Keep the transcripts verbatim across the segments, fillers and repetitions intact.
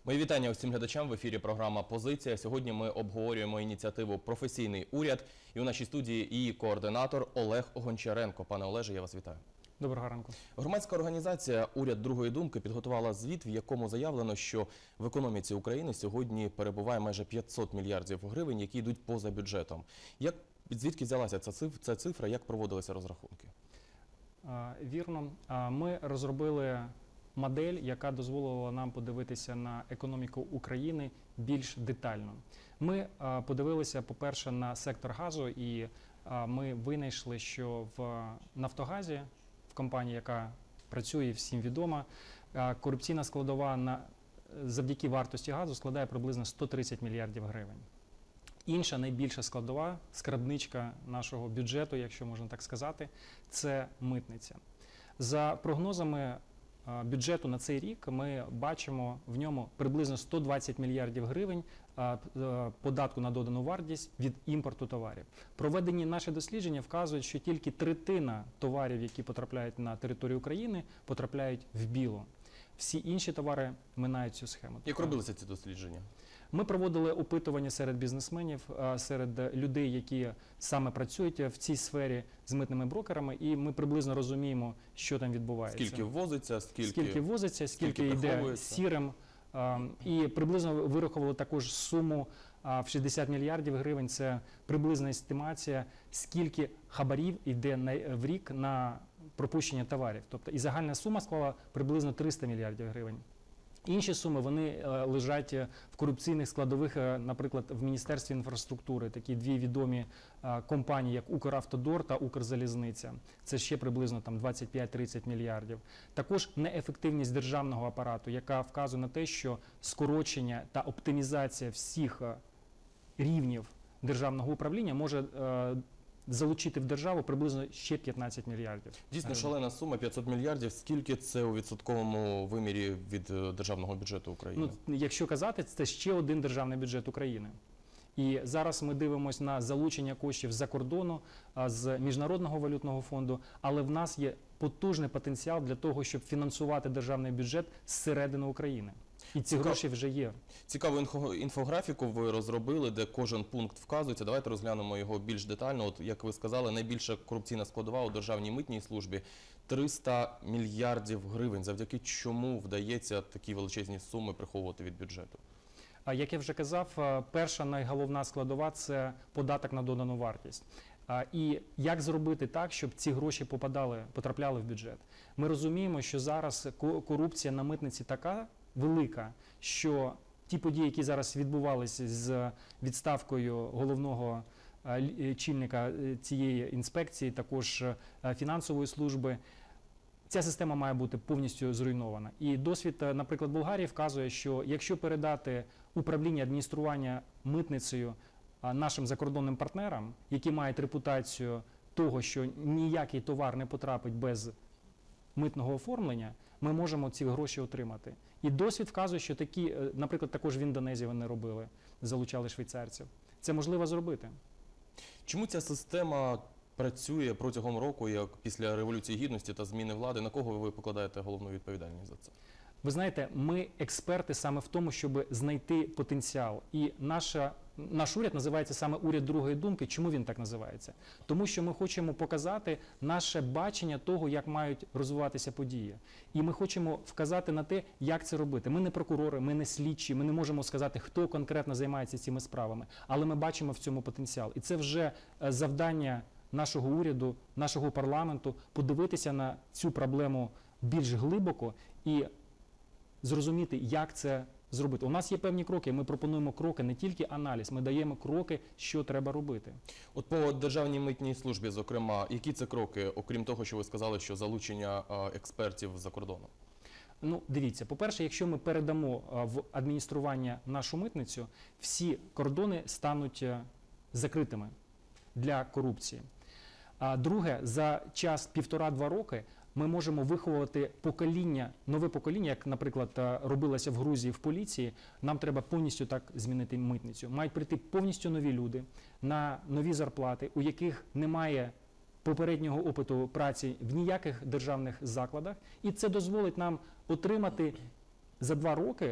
Мої вітання усім глядачам. В ефірі програма «Позиція». Сьогодні ми обговорюємо ініціативу «Професійний уряд». І у нашій студії її координатор Олег Гончаренко. Пане Олеже, я вас вітаю. Доброго ранку. Громадська організація «Уряд другої думки» підготувала звіт, в якому заявлено, що в економіці України сьогодні перебуває майже п'ятсот мільярдів гривень, які йдуть поза бюджетом. Як, звідки взялася ця цифра, як проводилися розрахунки? Вірно. Ми розробили модель, яка дозволила нам подивитися на економіку України більш детально. Ми подивилися, по-перше, на сектор газу, і ми винайшли, що в «Нафтогазі», в компанії, яка працює, всім відома, корупційна складова на, завдяки вартості газу складає приблизно сто тридцять мільярдів гривень. Інша найбільша складова, скарбничка нашого бюджету, якщо можна так сказати, це митниця. За прогнозами бюджету на цей рік ми бачимо в ньому приблизно сто двадцять мільярдів гривень податку на додану вартість від імпорту товарів. Проведені наші дослідження вказують, що тільки третина товарів, які потрапляють на територію України, потрапляють в білу. Всі інші товари минають цю схему. Як робилися ці дослідження? Ми проводили опитування серед бізнесменів, серед людей, які саме працюють в цій сфері з митними брокерами, і ми приблизно розуміємо, що там відбувається. Скільки ввозиться, скільки, скільки ввозиться, скільки, скільки йде сірим. І приблизно вирахували також суму в шістдесят мільярдів гривень. Це приблизна естимація, скільки хабарів йде в рік на пропущення товарів. Тобто і загальна сума склала приблизно триста мільярдів гривень. Інші суми, вони лежать в корупційних складових, наприклад, в Міністерстві інфраструктури. Такі дві відомі компанії, як «Укравтодор» та «Укрзалізниця». Це ще приблизно там двадцять п'ять - тридцять мільярдів. Також неефективність державного апарату, яка вказує на те, що скорочення та оптимізація всіх рівнів державного управління може залучити в державу приблизно ще п'ятнадцять мільярдів. Дійсно, шалена сума, п'ятсот мільярдів. Скільки це у відсотковому вимірі від державного бюджету України? Ну, якщо казати, це ще один державний бюджет України. І зараз ми дивимося на залучення коштів з-за кордону, з Міжнародного валютного фонду, але в нас є потужний потенціал для того, щоб фінансувати державний бюджет зсередини України. І ці Цікав... гроші вже є. Цікаву інфографіку ви розробили, де кожен пункт вказується. Давайте розглянемо його більш детально. От, як ви сказали, найбільша корупційна складова у Державній митній службі – триста мільярдів гривень. Завдяки чому вдається такі величезні суми приховувати від бюджету? Як я вже казав, перша найголовна складова – це податок на додану вартість. І як зробити так, щоб ці гроші попадали, потрапляли в бюджет? Ми розуміємо, що зараз корупція на митниці така велика, що ті події, які зараз відбувалися з відставкою головного чільника цієї інспекції, також фінансової служби, ця система має бути повністю зруйнована. І досвід, наприклад, Болгарії вказує, що якщо передати управління адміністрування митницею нашим закордонним партнерам, які мають репутацію того, що ніякий товар не потрапить без митного оформлення, ми можемо ці гроші отримати. І досвід вказує, що такі, наприклад, також в Індонезії вони робили, залучали швейцарців. Це можливо зробити. Чому ця система працює протягом року, як після Революції Гідності та зміни влади? На кого ви покладаєте головну відповідальність за це? Ви знаєте, ми експерти саме в тому, щоб знайти потенціал. І наша, наш уряд називається саме «Уряд другої думки». Чому він так називається? Тому що ми хочемо показати наше бачення того, як мають розвиватися події. І ми хочемо вказати на те, як це робити. Ми не прокурори, ми не слідчі, ми не можемо сказати, хто конкретно займається цими справами. Але ми бачимо в цьому потенціал. І це вже завдання нашого уряду, нашого парламенту подивитися на цю проблему більш глибоко і зрозуміти, як це зробити. У нас є певні кроки, ми пропонуємо кроки, не тільки аналіз, ми даємо кроки, що треба робити. От по Державній митній службі, зокрема, які це кроки, окрім того, що ви сказали, що залучення експертів за кордону? Ну, дивіться, по-перше, якщо ми передамо в адміністрування нашу митницю, всі кордони стануть закритими для корупції. А друге, за час півтора-два роки ми можемо виховувати покоління, нове покоління, як, наприклад, робилося в Грузії в поліції. Нам треба повністю так змінити митницю. Мають прийти повністю нові люди на нові зарплати, у яких немає попереднього опиту праці в ніяких державних закладах. І це дозволить нам отримати за два роки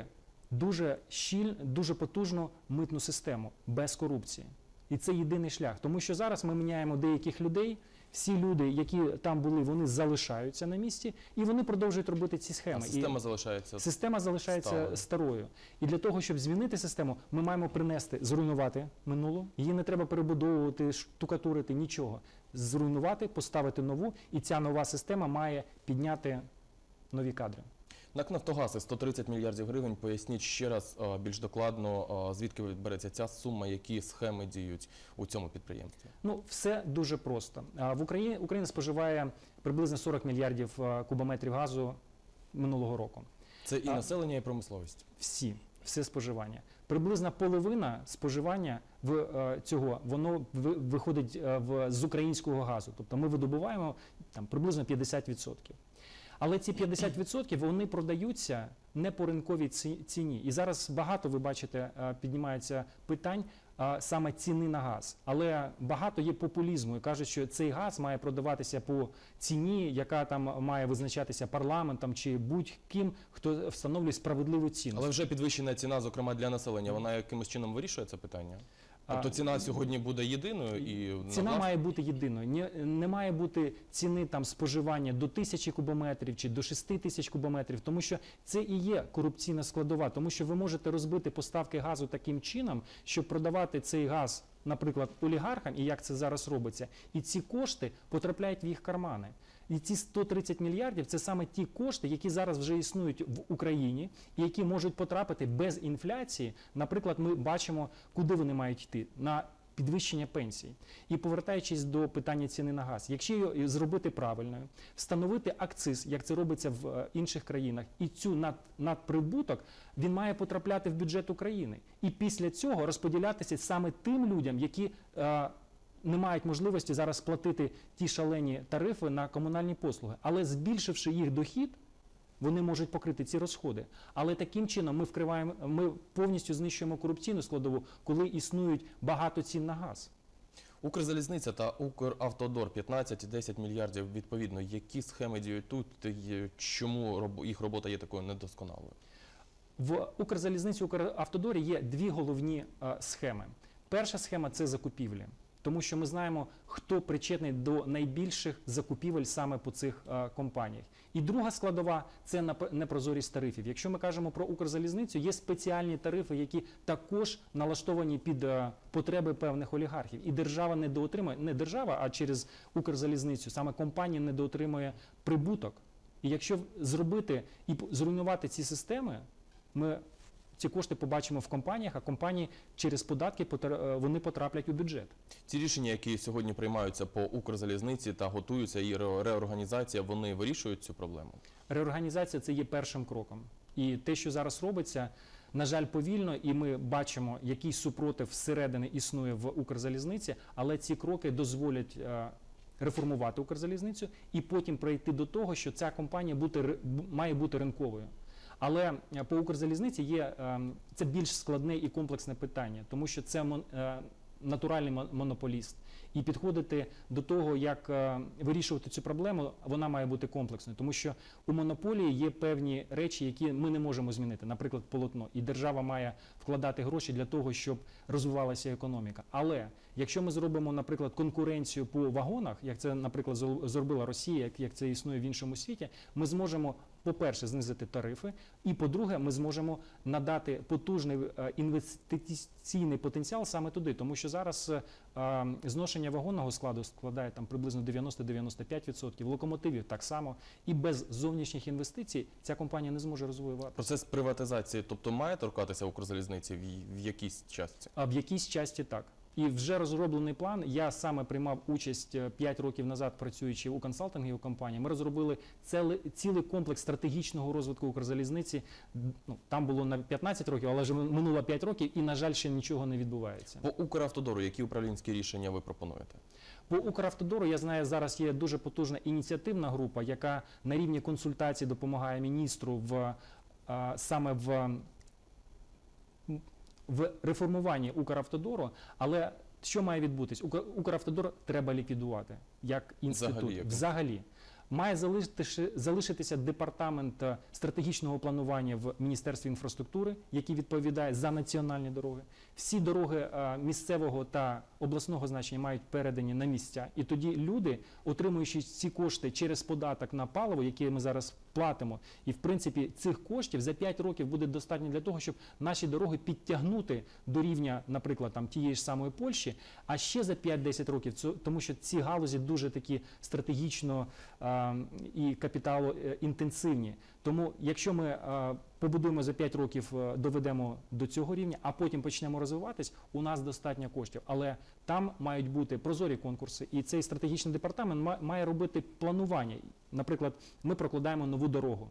дуже щіль, дуже потужну митну систему без корупції. І це єдиний шлях. Тому що зараз ми міняємо деяких людей, всі люди, які там були, вони залишаються на місці, і вони продовжують робити ці схеми. А система і залишається система залишається сталою. старою. І для того, щоб змінити систему, ми маємо принести, зруйнувати минулу. Її не треба перебудовувати, штукатурити, нічого. Зруйнувати, поставити нову, і ця нова система має підняти нові кадри. НАК «Нафтогаз» сто тридцять мільярдів гривень. Поясніть ще раз а, більш докладно, а, звідки береться ця сума, які схеми діють у цьому підприємстві. Ну, все дуже просто. А, В Україні Україна споживає приблизно сорок мільярдів а, кубометрів газу минулого року. Це і А- населення, і промисловість. Всі, все споживання. Приблизно половина споживання в е, цього воно ви- виходить е, в з українського газу. Тобто ми видобуваємо там приблизно п'ятдесят відсотків. Але ці п'ятдесят відсотків вони продаються не по ринковій ці- ціні. І зараз багато, ви бачите, е, піднімається питань е, саме ціни на газ. Але багато є популізму і кажуть, що цей газ має продаватися по ціні, яка там має визначатися парламентом чи будь-ким, хто встановлює справедливу ціну. Але вже підвищена ціна, зокрема для населення, вона якимось чином вирішує це питання? Тобто А, ціна сьогодні буде єдиною і Ціна на має бути єдиною. Не, не має бути ціни там споживання до тисячі кубометрів чи до шести тисяч кубометрів, тому що це і є корупційна складова, тому що ви можете розбити поставки газу таким чином, щоб продавати цей газ, наприклад, олігархам, і як це зараз робиться, і ці кошти потрапляють в їх кармани. І ці сто тридцять мільярдів – це саме ті кошти, які зараз вже існують в Україні, і які можуть потрапити без інфляції. Наприклад, ми бачимо, куди вони мають йти – на підвищення пенсій. І повертаючись до питання ціни на газ, якщо її зробити правильною, встановити акциз, як це робиться в е, інших країнах, і цю над, надприбуток, він має потрапляти в бюджет України. І після цього розподілятися саме тим людям, які е, не мають можливості зараз платити ті шалені тарифи на комунальні послуги. Але збільшивши їх дохід, вони можуть покрити ці розходи. Але таким чином ми вкриваємо, ми повністю знищуємо корупційну складову, коли існують багато цін на газ. Укрзалізниця та Укравтодор п'ятнадцять і десять мільярдів відповідно. Які схеми діють тут і чому роб- їх робота є такою недосконалою? В Укрзалізниці, Укравтодорі є дві головні е, схеми. Перша схема – це закупівлі. Тому що ми знаємо, хто причетний до найбільших закупівель саме по цих е, компаніях. І друга складова – це нап- непрозорість тарифів. Якщо ми кажемо про Укрзалізницю, є спеціальні тарифи, які також налаштовані під е, потреби певних олігархів. І держава недоотримує, не держава, а через Укрзалізницю, саме компанія недоотримує прибуток. І якщо зробити і п- зруйнувати ці системи, ми ці кошти побачимо в компаніях, а компанії через податки потра- е, вони потраплять у бюджет. Ці рішення, які сьогодні приймаються по Укрзалізниці та готуються і ре- реорганізація, вони вирішують цю проблему? Реорганізація – це є першим кроком. І те, що зараз робиться, на жаль, повільно, і ми бачимо, який супротив зсередини існує в Укрзалізниці, але ці кроки дозволять е, реформувати Укрзалізницю і потім прийти до того, що ця компанія бути, ри- бу- має бути ринковою. Але е, по Укрзалізниці є, е, це більш складне і комплексне питання, тому що це мон- е, натуральний мон- монополіст. І підходити до того, як е, вирішувати цю проблему, вона має бути комплексною. Тому що у монополії є певні речі, які ми не можемо змінити, наприклад, полотно. І держава має вкладати гроші для того, щоб розвивалася економіка. Але якщо ми зробимо, наприклад, конкуренцію по вагонах, як це, наприклад, зро- зробила Росія, як, як це існує в іншому світі, ми зможемо, по-перше, знизити тарифи, і, по-друге, ми зможемо надати потужний е, інвестиційний потенціал саме туди. Тому що зараз е, е, зношення вагонного складу складає там приблизно дев'яносто - дев'яносто п'ять відсотків, локомотивів так само. І без зовнішніх інвестицій ця компанія не зможе розвиватися. Процес приватизації, тобто, має торкатися Укрзалізниці в, в якійсь частці? А в якійсь часті так. І вже розроблений план. Я саме приймав участь п'ять років назад, працюючи у консалтинговій компанії. Ми розробили цілий, цілий комплекс стратегічного розвитку Укрзалізниці. Ну, там було на п'ятнадцять років, але вже минуло п'ять років і, на жаль, ще нічого не відбувається. По Укравтодору, які управлінські рішення ви пропонуєте? По Укравтодору, я знаю, зараз є дуже потужна ініціативна група, яка на рівні консультацій допомагає міністру в, а, саме в в реформуванні Укравтодору, але що має відбутись? Укра- Укравтодор треба ліквідувати як інститут. Взагалі, як? Взагалі. Має залишитися, залишитися департамент е, стратегічного планування в Міністерстві інфраструктури, який відповідає за національні дороги. Всі дороги е, місцевого та обласного значення мають передані на місця. І тоді люди, отримуючи ці кошти через податок на паливо, який ми зараз платимо, і в принципі цих коштів за п'ять років буде достатньо для того, щоб наші дороги підтягнути до рівня, наприклад, там тієї ж самої Польщі, а ще за п'ять-десять років, тому що ці галузі дуже такі стратегічно а, і капіталоінтенсивні. Тому якщо ми а, побудуємо за п'ять років, а, доведемо до цього рівня, а потім почнемо розвиватись, у нас достатньо коштів. Але там мають бути прозорі конкурси, і цей стратегічний департамент має робити планування. Наприклад, ми прокладаємо нову дорогу,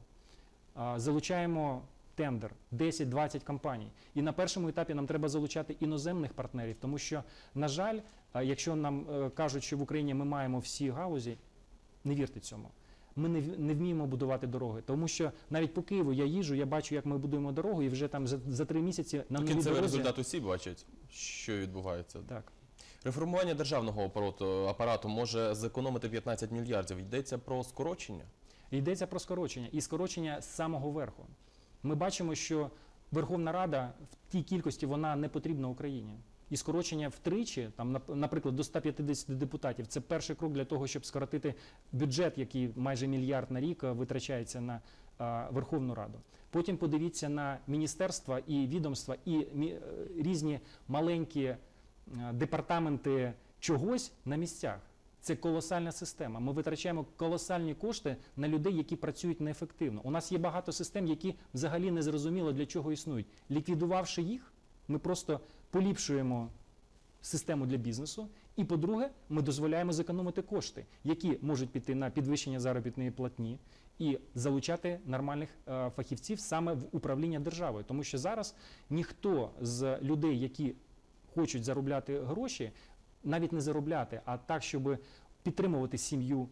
а, залучаємо тендер, десять-двадцять компаній. І на першому етапі нам треба залучати іноземних партнерів, тому що, на жаль, якщо нам кажуть, що в Україні ми маємо всі галузі, не вірте цьому. Ми не, не вміємо будувати дороги, тому що навіть по Києву я їжджу, я бачу, як ми будуємо дорогу, і вже там за, за три місяці на новій Кінцевий дорозі... результат усі бачать, що відбувається. Так. Реформування державного апарату, апарату може зекономити п'ятнадцять мільярдів. Йдеться про скорочення? Йдеться про скорочення, і скорочення з самого верху. Ми бачимо, що Верховна Рада в тій кількості вона не потрібна Україні. І скорочення втричі, там, наприклад, до ста п'ятдесяти депутатів, це перший крок для того, щоб скоротити бюджет, який майже мільярд на рік витрачається на а, Верховну Раду. Потім подивіться на міністерства і відомства, і мі, різні маленькі а, департаменти чогось на місцях. Це колосальна система. Ми витрачаємо колосальні кошти на людей, які працюють неефективно. У нас є багато систем, які взагалі не зрозуміло для чого існують. Ліквідувавши їх, ми просто поліпшуємо систему для бізнесу. І, по-друге, ми дозволяємо зекономити кошти, які можуть піти на підвищення заробітної платні і залучати нормальних е, фахівців саме в управління державою. Тому що зараз ніхто з людей, які хочуть заробляти гроші, навіть не заробляти, а так, щоб підтримувати сім'ю,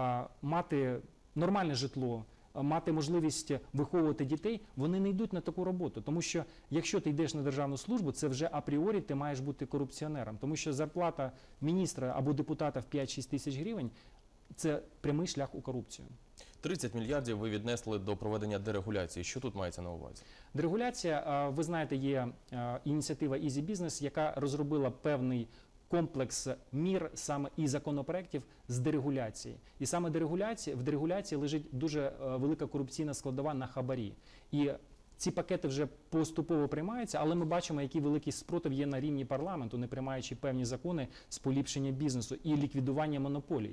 мати нормальне житло, мати можливість виховувати дітей, вони не йдуть на таку роботу. Тому що якщо ти йдеш на державну службу, це вже апріорі ти маєш бути корупціонером. Тому що зарплата міністра або депутата в п'ять-шість тисяч гривень – це прямий шлях у корупцію. тридцять мільярдів ви віднесли до проведення дерегуляції. Що тут мається на увазі? Дерегуляція, ви знаєте, є ініціатива Easy Business, яка розробила певний комплекс мір саме і законопроєктів з дерегуляції. І саме дерегуляції, в дерегуляції лежить дуже велика корупційна складова на хабарі. І ці пакети вже поступово приймаються, але ми бачимо, який великий спротив є на рівні парламенту, не приймаючи певні закони з поліпшення бізнесу і ліквідування монополій.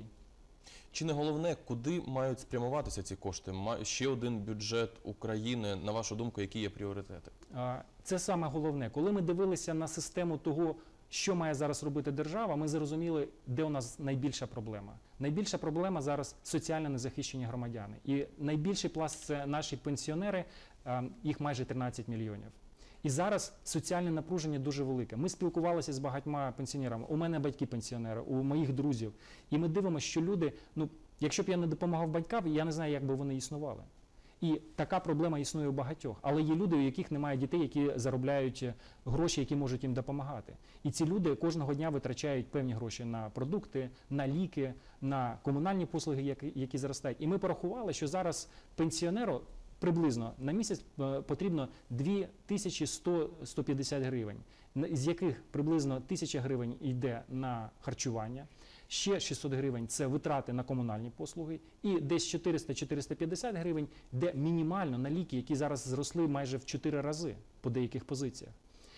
Чи не головне, куди мають спрямуватися ці кошти? Ще один бюджет України, на вашу думку, які є пріоритети? Це саме головне. Коли ми дивилися на систему того, що має зараз робити держава, ми зрозуміли, де у нас найбільша проблема. Найбільша проблема зараз – соціально незахищені громадяни. І найбільший пласт – це наші пенсіонери, їх майже тринадцять мільйонів. І зараз соціальне напруження дуже велике. Ми спілкувалися з багатьма пенсіонерами. У мене батьки пенсіонери, у моїх друзів. І ми дивимося, що люди, ну, якщо б я не допомагав батькам, я не знаю, як би вони існували. І така проблема існує у багатьох. Але є люди, у яких немає дітей, які заробляють гроші, які можуть їм допомагати. І ці люди кожного дня витрачають певні гроші на продукти, на ліки, на комунальні послуги, які, які зростають. І ми порахували, що зараз пенсіонеру приблизно на місяць потрібно дві тисячі сто - сто п'ятдесят гривень, з яких приблизно тисяча гривень йде на харчування, ще шістсот гривень – це витрати на комунальні послуги, і десь чотириста - чотириста п'ятдесят гривень йде мінімально на ліки, які зараз зросли майже в чотири рази по деяких позиціях.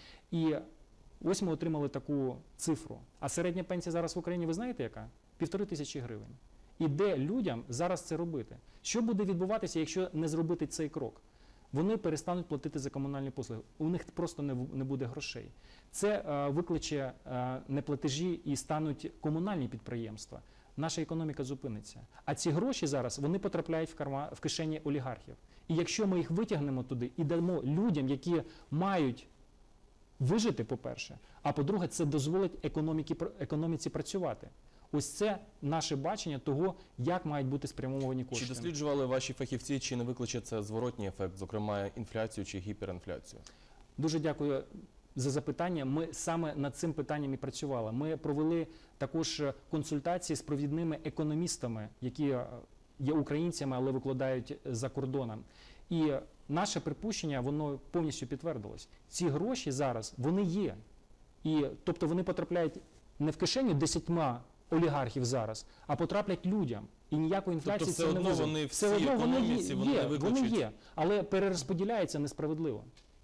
І ось ми отримали таку цифру. А середня пенсія зараз в Україні, ви знаєте яка? Півтори тисячі гривень. І де людям зараз це робити? Що буде відбуватися, якщо не зробити цей крок? Вони перестануть платити за комунальні послуги. У них просто не, не буде грошей. Це е, викличе е, неплатежі і стануть комунальні підприємства. Наша економіка зупиниться. А ці гроші зараз, вони потрапляють в, карма, в кишені олігархів. І якщо ми їх витягнемо туди і дамо людям, які мають вижити, по-перше, а по-друге, це дозволить економіці, економіці працювати. Ось це наше бачення того, як мають бути спрямовані кошти. Чи досліджували ваші фахівці, чи не викличе це зворотній ефект, зокрема інфляцію чи гіперінфляцію? Дуже дякую за запитання. Ми саме над цим питанням і працювали. Ми провели також консультації з провідними економістами, які є українцями, але викладають за кордоном. І наше припущення, воно повністю підтвердилось. Ці гроші зараз, вони є. І, тобто вони потрапляють не в кишеню десятьма олігархів зараз, а потраплять людям. І ніякої інфляції Тобто це все не одно визве. вони в Все цій одно вони економіці, є, вони є, не вони виключать. є, але перерозподіляються несправедливо.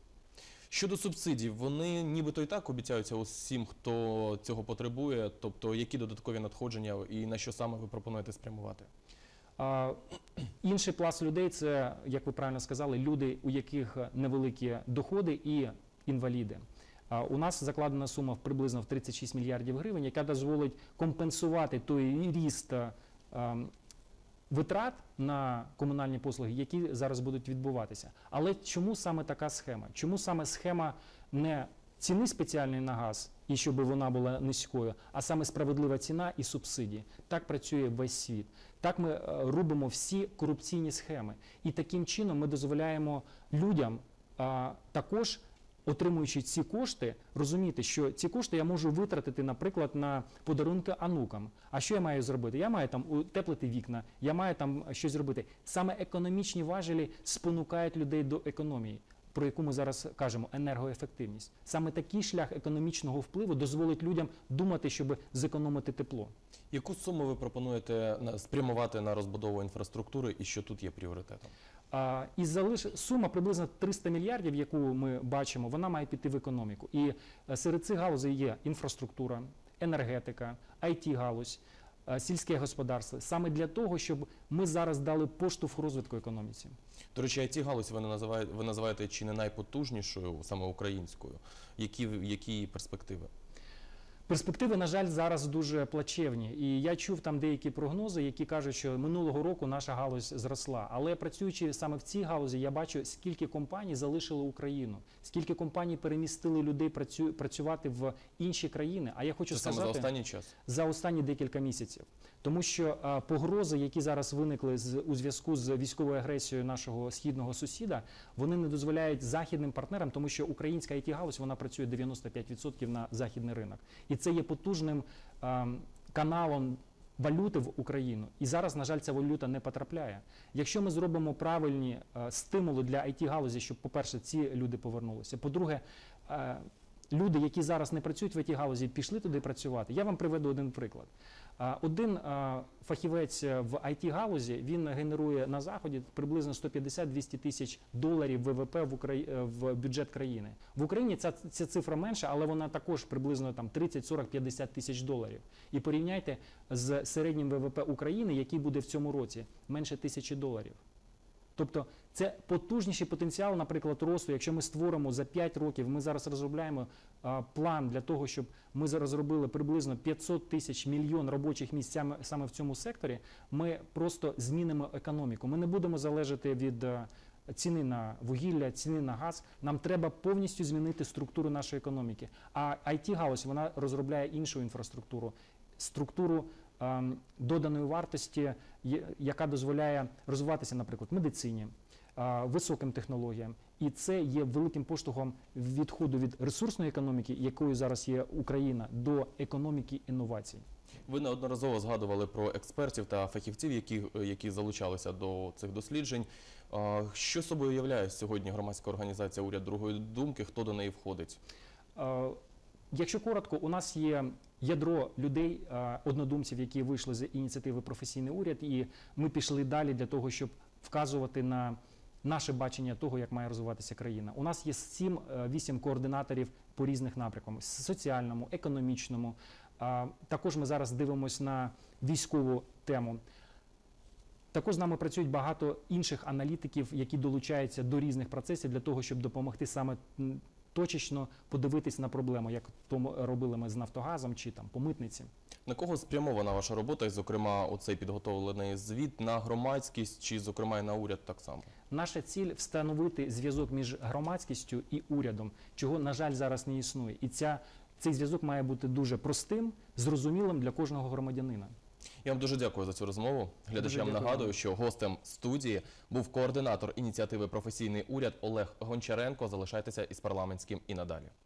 Щодо субсидій, вони нібито і так обіцяються усім, хто цього потребує. Тобто, які додаткові надходження і на що саме ви пропонуєте спрямувати? А, інший пласт людей – це, як ви правильно сказали, люди, у яких невеликі доходи і інваліди. А, у нас закладена сума в приблизно в тридцять шість мільярдів гривень, яка дозволить компенсувати той ріст а, витрат на комунальні послуги, які зараз будуть відбуватися. Але чому саме така схема? Чому саме схема не ціни спеціальної на газ, і щоб вона була низькою, а саме справедлива ціна і субсидії? Так працює весь світ. Так ми робимо всі корупційні схеми. І таким чином ми дозволяємо людям а, також, отримуючи ці кошти, розуміти, що ці кошти я можу витратити, наприклад, на подарунки онукам. А що я маю зробити? Я маю там утеплити вікна, я маю там щось зробити. Саме економічні важелі спонукають людей до економії, про яку ми зараз кажемо, енергоефективність. Саме такий шлях економічного впливу дозволить людям думати, щоб зекономити тепло. Яку суму ви пропонуєте на- спрямувати на розбудову інфраструктури і що тут є пріоритетом? А, і залиш... сума приблизно триста мільярдів, яку ми бачимо, вона має піти в економіку. І е, серед цих галузей є інфраструктура, енергетика, ай ті-галузь, е, сільське господарство. Саме для того, щоб ми зараз дали поштовх розвитку економіці. До речі, ай ті-галузь ви, не називаєте, ви називаєте чи не найпотужнішою, саме українською. Які, які її перспективи? Перспективи, на жаль, зараз дуже плачевні. І я чув там деякі прогнози, які кажуть, що минулого року наша галузь зросла. Але працюючи саме в цій галузі, я бачу, скільки компаній залишили Україну, скільки компаній перемістили людей працю... працювати в інші країни. А я хочу Це сказати, саме за останній час? За останні декілька місяців. Тому що а, погрози, які зараз виникли з, у зв'язку з військовою агресією нашого східного сусіда, вони не дозволяють західним партнерам, тому що українська ай ті-галузь, вона працює дев'яносто п'ять відсотків на західний ринок. І це є потужним а, каналом валюти в Україну. І зараз, на жаль, ця валюта не потрапляє. Якщо ми зробимо правильні а, стимули для ай ті-галузі, щоб, по-перше, ці люди повернулися, по-друге, а, люди, які зараз не працюють в ай ті-галузі, пішли туди працювати. Я вам приведу один приклад. Один фахівець в ай ті-галузі, він генерує на Заході приблизно сто п'ятдесят - двісті тисяч доларів ве ве пе в, Украї... в бюджет країни. В Україні ця, ця цифра менша, але вона також приблизно там тридцять, сорок, п'ятдесят тисяч доларів. І порівняйте з середнім ве ве пе України, який буде в цьому році, менше тисячі доларів. Тобто це потужніший потенціал, наприклад, росту. Якщо ми створимо за п'ять років, ми зараз розробляємо а, план для того, щоб ми зараз зробили приблизно п'ятсот тисяч, мільйон робочих місць саме, саме в цьому секторі, ми просто змінимо економіку. Ми не будемо залежати від а, ціни на вугілля, ціни на газ. Нам треба повністю змінити структуру нашої економіки. А ай ті-галузь, вона розробляє іншу інфраструктуру, структуру доданої вартості, яка дозволяє розвиватися, наприклад, медицині, високим технологіям. І це є великим поштовхом відходу від ресурсної економіки, якою зараз є Україна, до економіки інновацій. Ви неодноразово згадували про експертів та фахівців, які, які залучалися до цих досліджень. Що собою являє сьогодні громадська організація «Уряд другої думки», хто до неї входить? Якщо коротко, у нас є ядро людей, однодумців, які вийшли з ініціативи «Професійний уряд», і ми пішли далі для того, щоб вказувати на наше бачення того, як має розвиватися країна. У нас є сім-вісім координаторів по різних напрямкам – соціальному, економічному. Також ми зараз дивимося на військову тему. Також з нами працюють багато інших аналітиків, які долучаються до різних процесів для того, щоб допомогти саме точечно подивитись на проблему, як то робили ми з «Нафтогазом» чи там по митниці. На кого спрямована ваша робота, і, зокрема, оцей підготовлений звіт, на громадськість чи, зокрема, і на уряд так само? Наша ціль – встановити зв'язок між громадськістю і урядом, чого, на жаль, зараз не існує. І ця, цей зв'язок має бути дуже простим, зрозумілим для кожного громадянина. Я вам дуже дякую за цю розмову. Глядачам Дуже нагадую, що гостем студії був координатор ініціативи «Професійний уряд» Олег Гончаренко. Залишайтеся із парламентським і надалі.